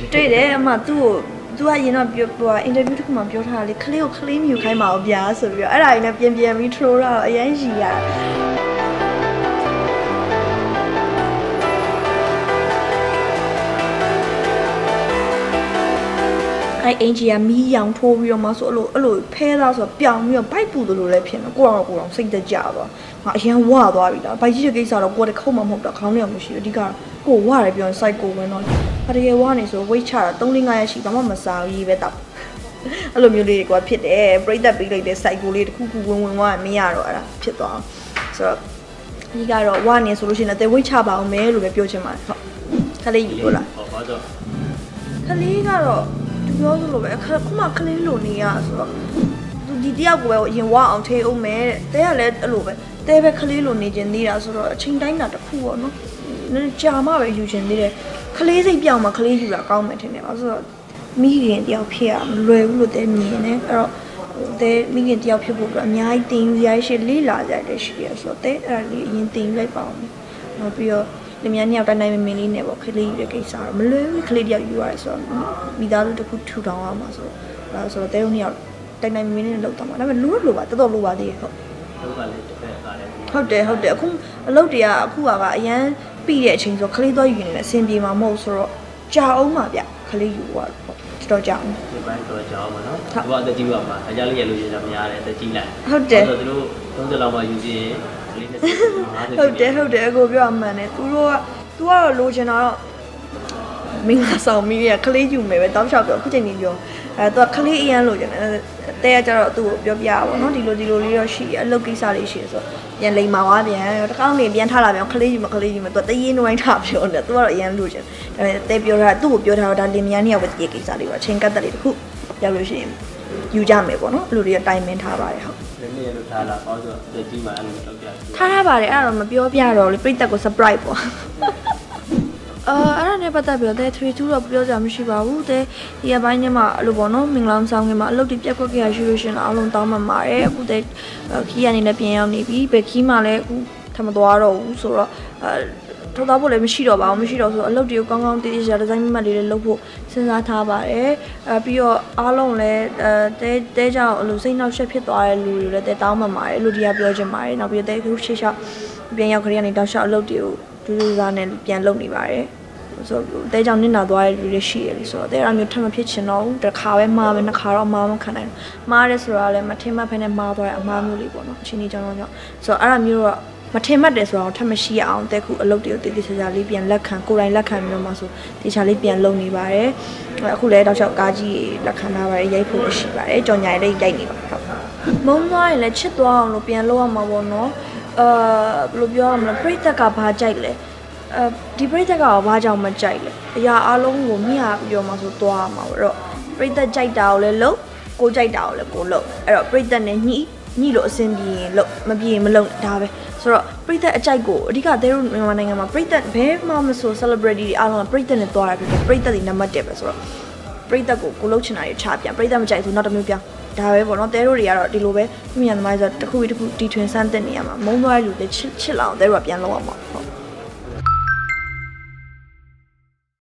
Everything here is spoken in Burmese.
对的嘛，都啊，因为interview 这个嘛，表他哩，可能没有开毛病啊，是不是？哎呀，那边没抽了，演戏呀。အင်ဂျီကမီးရောင်ထိုးပြီးတော့မှဆိုအဲ့လိုဖဲသားဆိုပြောင်ပြီးတော့ဘိုက်ပူတယ်လို့လည်းဖြစ်နေကိုတော့စိတ်တကြသွားငါအရင်ဝသွားပြီလားဘိုက်ကြီးတဲ့ကိစ္စတော့ကိုယ်တခုမှမဟုတ်တော့ခေါင်းထဲမရှိဘူးအဓိကကိုဝရတယ်ပြောရင် site ကိုဝင်တော့တကယ်ဝနေဆို weight ချတာ3-5ရက်ရှိဘာမှမစားဘူးပဲတောက်အဲ့လိုမျိုးလေးတွေကဖြစ်တယ်ပြိသက်ပေးလိုက်တဲ့ site ကိုလေးတစ်ခုခုဝင်ဝါမရတော့အဲ့ဒါဖြစ်သွားဆိုတော့ဒီကတော့ဝနေဆိုလို့ရှိရင်လည်း weight ချပါအောင်မဲလို့ပဲပြောချင်ပါတယ်ဟုတ်ခလေးယူလို့လားဟုတ်ပါတော့ခလေးကတော့ပြောသလိုပဲခုမှကလေးလိုနေရဆိုတော့ဒီတယောက်ကိုပဲအရင်ဝအောင်ထေးအောင်မယ်တဲ့ကလည်းအဲ့လိုပဲတဲပဲကလေးလိုနေခြင်းသေးတာဆိုတော့အချိန်တိုင်းတာတစ်ခုပေါ့နော်ကြာမှပဲယူခြင်းသေးတယ်ကလေးစိတ်ပြောင်းမှကလေးယူတာကောင်းမယ်ထင်တယ်ပါဆိုတော့မိခင်တယောက်ဖြစ်ရမလွယ်ဘူးလို့တဲမြင်နေအဲ့တော့တဲမိခင်တယောက်ဖြစ်ဖို့အများကြီးတင်ယူရရှိလေးလာကြတယ်ရှိရဆိုတော့တဲအဲ့ဒါလေးအရင်တင်ယူလိုက်ပါအောင်နောက်ပြီးတော့လျှက်နှစ်ယောက်တိုင်းတိုင်းမင်းလေးနဲ့ပေါ့ခလေးယူတဲ့ကိစ္စတော့မလွယ်ဘူးခလေးတယောက်ယူရတယ်ဆိုတော့မိသားစုတစ်ခုထူထောင်ရမှာဆိုတော့ဆိုတော့တဲတို့နှစ်ယောက်တိုင်းတိုင်းမင်းလေးနဲ့လောက်တော့မှာဒါပေမဲ့လိုပါတော်လိုပါသေးရဲ့ဟုတ်လောက်ကလည်းတစ်ဖက်ကလည်းဟုတ်တယ်အခုအလုပ်တွေကအခုကအရန်ပြီးတဲ့အချိန်ဆိုခလေးတော့ယူနေတယ်အဆင်ပြေမှာမဟုတ်ဆိုတော့ကြာအောင်ပါဗျခလေးယူသွားတော့တော်ကြာအောင်ဒီပိုင်းတော့ကြာအောင်ပါနော်သူကအသက်ကြီးပါမှာအကြလေးရလို့ရတာမရတယ်အသက်ကြီးလိုက်ဟုတ်တယ်ဆိုတော့သူတို့30လောက်မှယူစီရင်ဟုတ်တယ်အကိုပြောမှန်တယ်သူကတော့လိုချင်တာတော့မင်းကဆောင်မီးရခလေးယူမယ်ပဲတောက်လျှောက်ပြောအခုချိန်ကြီးပြောသူကခလေးအရန်လိုချင်တယ်တဲကကျတော့သူ့ကိုပြောပြပါဘောနော်ဒီလိုလေးတော့ရှိအလုပ်ကိစ္စလေးရှိဆိုပြန်လိမ်မာသွားပြန်တစ်ခေါက်နေပြန်ထားလာပြန်ခလေးယူမသူတရင်နှိုင်းထားပြောတယ်သူကတော့အရန်လိုချင်ဒါပေမဲ့တဲပြောတာသူ့ကိုပြောထားတော့ဒါလင်မယားနှစ်ယောက်ပဲတည်ကိစ္စလေးပါအချိန်ကတ်တက်လေးတစ်ခုရောက်လို့ရှိရင်ယူကြမယ်ပေါ့နော်အဲ့လိုတွေကတိုင်မင်းထားပါတယ်ဟုတ်နည်းလို့ထားလာပေါ့ဆိုတော့ဒီမှာအဲ့လိုတော့ပြထားပါတယ်အဲ့ဒါတော့မပြောပြတော့လေပြိတက်ကို surprise ပေါ့အဲ့ဒါနဲ့ပတ်သက်ပြီးတော့3-2တော့ပြောကြမရှိပါဘူးဒီအပိုင်းညမှာအဲ့လိုပေါ့နော်မင်္ဂလာဆောင်ခင်မှာအလုပ်တွေပြက်ကွက်ကြရရှိလို့ရှင်အားလုံးတောင်းပန်ပါတယ်အခုခီးရနေလည်းပြင်ရောက်နေပြီဘယ်ခီးမှလည်းအခုထမသွားတော့ဘူးဆိုတော့ထုတ်သားဖို့လည်းမရှိတော့ပါဘူးမရှိတော့ဆိုအလုပ်တွေကိုကောင်းကောင်းတည်တည်ရှာဒီဇိုင်းမှတ်လေးတွေလုပ်ဖို့စဉ်းစားထားပါတယ်ပြီးတော့အားလုံးလည်းတဲကြောင့်အဲ့လိုစိတ်နှောက်ယှက်ဖြစ်သွားတဲ့လူတွေလည်းတောင်းပန်ပါတယ်အဲ့လိုတရားပြောချင်ပါတယ်နောက်ပြီးတော့အခုရှေ့လျှောက်ပြန်ရောက်ခရီးကနေတောက်လျှောက်အလုပ်တွေကိုဒူးစားနဲ့ပြန်လုပ်နေပါတယ်ဆိုတော့တဲကြောင့်နစ်နာသွားတဲ့လူတွေရှိရလို့ဆိုတော့တဲအမျိုးထပ်မဖြစ်ချင်တော့ဘူးတစ်ခါပဲမှားပဲနှစ်ခါတော့မှားမခံနိုင်ဘူးမှားရဲဆိုတာလည်းမထင်မှတ်ဖ ೇನೆ မှားသွားတဲ့အမှားမျိုးလေးပေါ့နော်အချင်းကြီးကြောင့်ဆိုတော့အဲ့ဒါမျိုးတော့မထင်မှတ်တယ်ဆိုတော့ထပ်မရှိအောင်တဲခုအလုပ်တွေကိုတည်တည်ချာချာလေးပြန်လက်ခံကိုယ်တိုင်လက်ခံပြီးတော့မှဆိုတေချာလေးပြန်လုပ်နေပါတယ်အခုလည်းတောက်လျှောက်ကားကြီးလက်ခံထားပါတယ်ရိုက်ဖို့ရှိပါတယ်ကြော်ညာလေးရိုက်နေပါဟုတ်မုံသွားရင်လည်းချစ်သွားအောင်လို့ပြန်လုပ်ရမှာပေါ့နော်ဘယ်လိုပြောရမလဲပြိတ္တကဘာကြိုက်လဲဒီပြိတ္တကဘာကြောင့်မကြိုက်လဲအရာအလုံးကိုမြှပြီးတော့မှဆိုသွားမှာပေါ့အဲ့တော့ပြိတ္တကြိုက်တာကိုလည်းလုပ်ကိုကြိုက်တာကိုလည်းကိုလုပ်အဲ့တော့ပြိတ္တနဲ့ညှိလို့အဆင်ပြေရင်လုပ်မပြေရင်မလုပ်ဒါပဲဆိုတော့ပြိတ္တအကြိုက်ကိုအဓိကတဲတို့မြန်မာနိုင်ငံမှာပြိတ္တဘဲမှမဆို celebrity တွေအားလုံးကပြိတ္တနဲ့သွားရပြီပြိတ္တတွေနံပါတ်1ပဲဆိုတော့ပြိတ္တကိုလုပ်ချင်တာတွေချပြန်ပြိတ္တမကြိုက်ဆိုနောက်တစ်မျိုးပြောင်းဒါပဲပေါ့နော်တဲတို့တွေကတော့ဒီလိုပဲမြန်သမားဆိုတစ်ခုပြီးတစ်ခုတီထွင်စမ်းသစ်နေရမှာမုံသွားတဲ့လူတွေချစ်လာအောင်တဲတို့ကပြန်လုပ်အောင်ပါဟုတ်